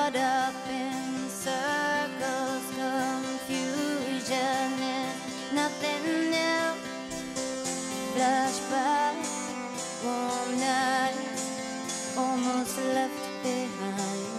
caught up in circles. Confusion is nothing new. Flashback, warm nights almost left behind.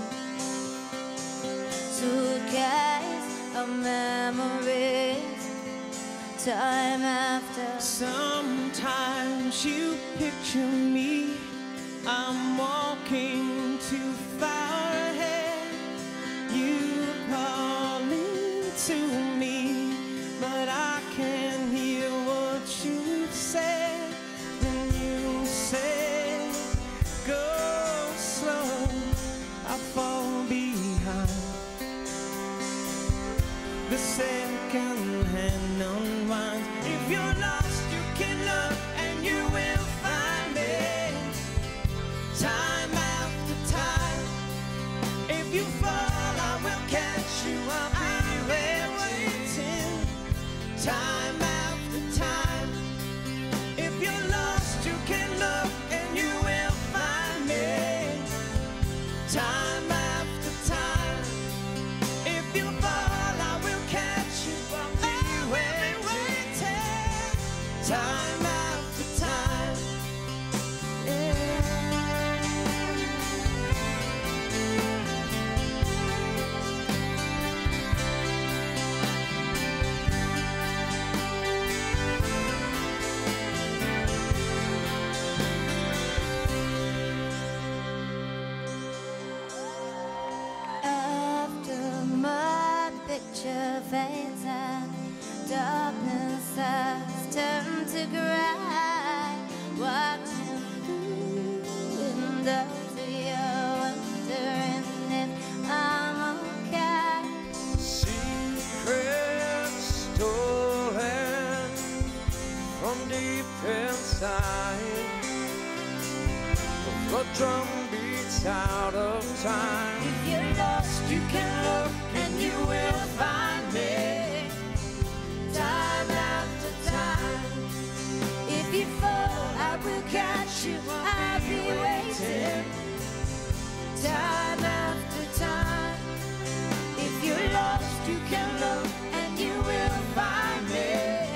Suitcase of memories, time after. Sometimes you picture me, I'm walking too far ahead. You calling to me, but I can't hear what you said. When you said, go slow, I fall behind. The second hand unwinds. If you're lost, you can look and you will find me. Time after time. If you fall, I will catch you. I'll be waiting. Time after time. If you're lost, you can look and you will find me. Time after time. If you fall, I will catch you. I'll be waiting. Time after time. After my picture fades and darkness has turned to gray, watching through windows, you're wondering if I'm okay. Secrets stolen from deep inside. The flood drum beats out of time. If you're lost, you can look and you will find me. Time after time. If you fall, I will catch you. I'll be waiting. Time after time. If you're lost, you can look and you will find me.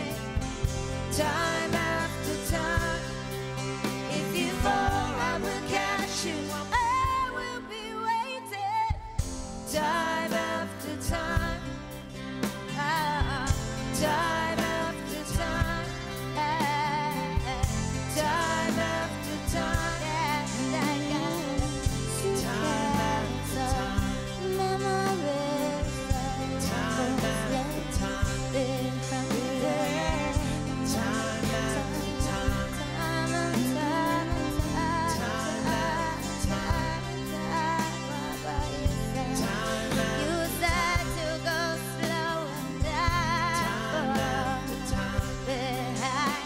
Time after time. If you fall, I will catch you. I will be waiting. Time after time. Time after time. Time after time. Time after time. Memories. Time after time. Different days. Time after time. Time and time and time. Time after time. Time You said to go slow and die after time. behind.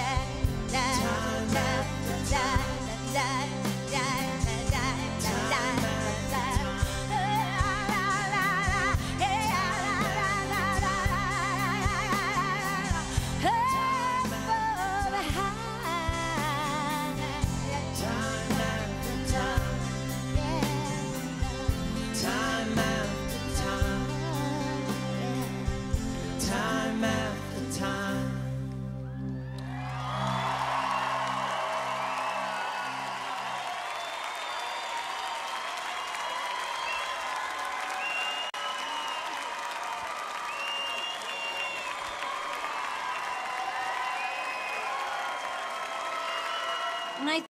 Time after time. Time after time. And I